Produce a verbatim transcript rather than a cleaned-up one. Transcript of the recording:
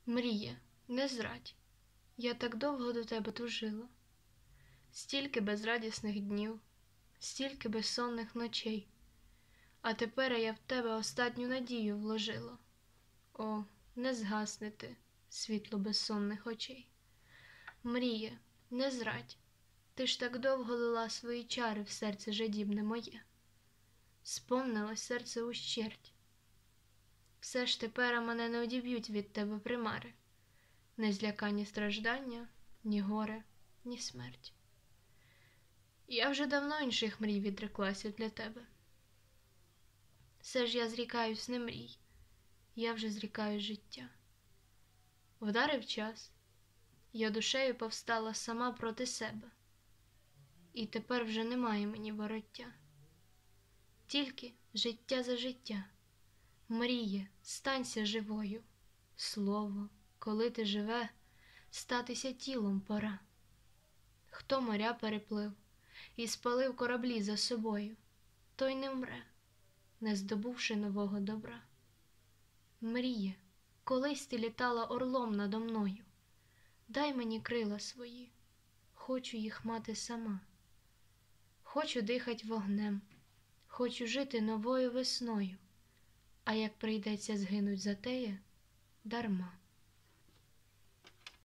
Мріє, не зрадь, я так довго до тебе тужила. Стільки безрадісних днів, стільки безсонних ночей, а тепер я в тебе остатню надію вложила. О, не згасни ти, світло безсонних очей. Мріє, не зрадь, ти ж так довго лила свої чари в серце жадібне моє. Сповнилось серце ущерть. Все ж тепер мене не одіб'ють від тебе примари, не зляка ні страждання, ні горе, ні смерть. Я вже давно інших мрій відреклася для тебе. Все ж я зрікаюсь не мрій, я вже зрікаюсь життя. Вдарив час, я душею повстала сама проти себе, і тепер вже немає мені вороття. Тільки життя за життя. Мріє, станься живою. Слово, коли ти живе, статися тілом пора. Хто моря переплив і спалив кораблі за собою, той не вмре, не здобувши нового добра. Мріє, колись ти літала орлом надо мною. Дай мені крила свої, хочу їх мати сама. Хочу дихать вогнем, хочу жити новою весною, а як прийдеться згинуть за теє, дарма.